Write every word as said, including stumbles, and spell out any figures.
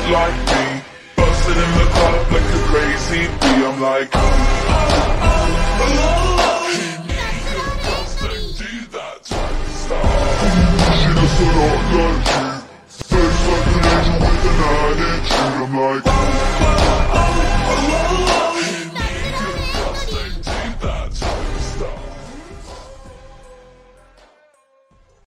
like me, busting in the club like a crazy bee. I'm like, oh, oh, oh, oh. Hey, me, good girls that do that type of stuff. She does a lot like you, face like an angel with an attitude. I'm like, oh, oh, oh.